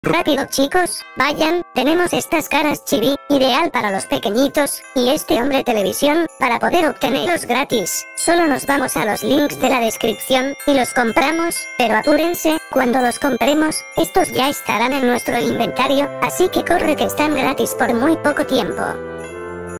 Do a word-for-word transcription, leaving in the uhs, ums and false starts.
Rápido chicos, vayan, tenemos estas caras chibi, ideal para los pequeñitos, y este hombre televisión, para poder obtenerlos gratis. Solo nos vamos a los links de la descripción, y los compramos, pero apúrense, cuando los compremos, estos ya estarán en nuestro inventario, así que corre que están gratis por muy poco tiempo.